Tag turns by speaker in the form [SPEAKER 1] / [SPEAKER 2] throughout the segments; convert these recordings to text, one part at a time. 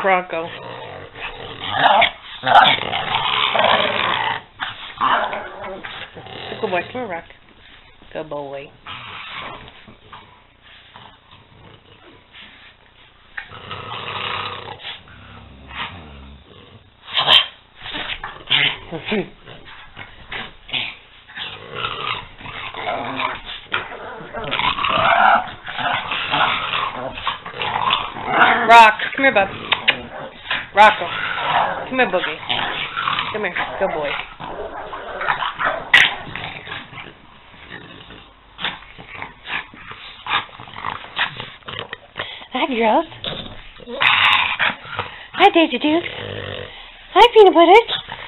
[SPEAKER 1] Rocco. Good boy. Come here, Rock. Good boy. Rock, come here, bub. Rocco, come here, Boogie. Come here, good boy. Hi, girls. Hi, Daisy Duke. Hi, Peanut Butter.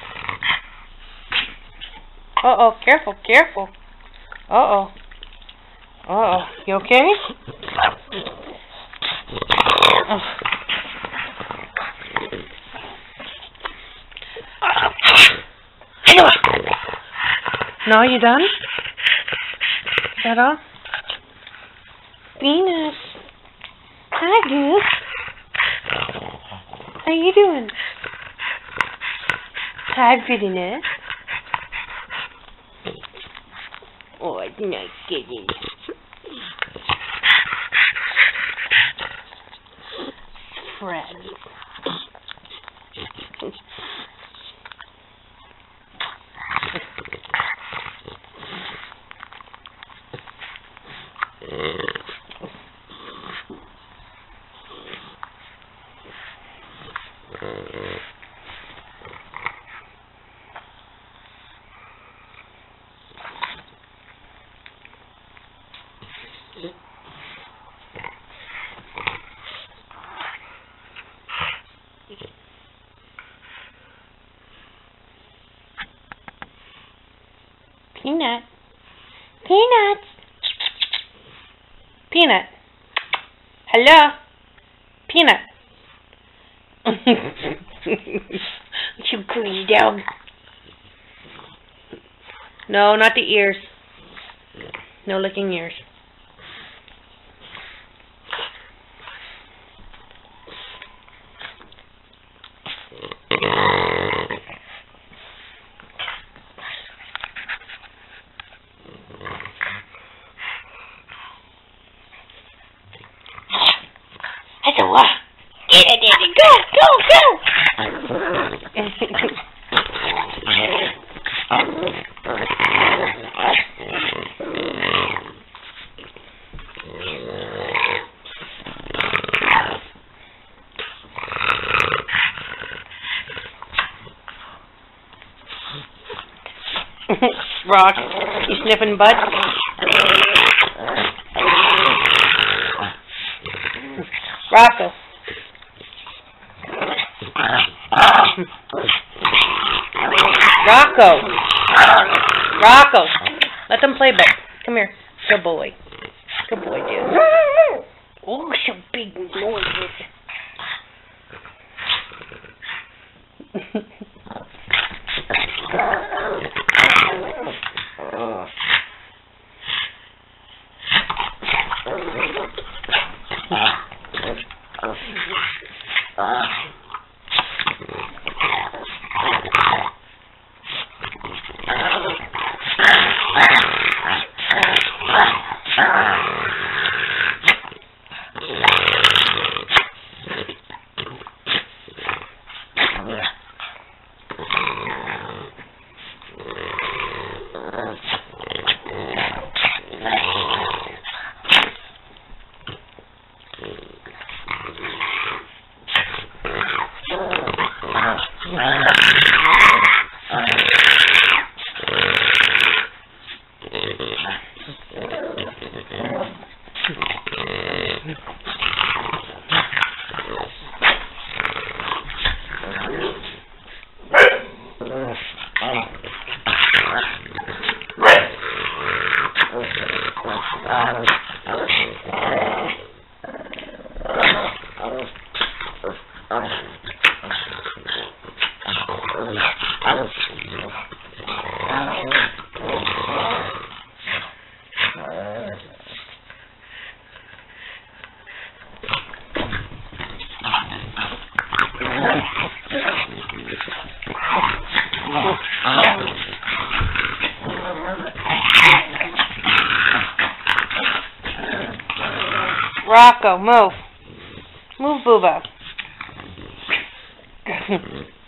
[SPEAKER 1] Uh-oh, careful, careful. Uh-oh. Uh-oh, you okay? Oh. No, you done? Is that all? Venus. Hi, Goose. How you doing? Tired for dinner? Oh, it's not kidding. Friends. Peanut. Peanut. Peanut. Hello. Peanut. You greedy dog. No, not the ears. No licking ears. Get it, Daddy. Go, go, go. Rock, you sniffing butt? Rocco. Rocco. Rocco. Let them play back. Come here. Good boy. Good boy, dude. Oh, some big noises. Rocco, move. Move, Booba.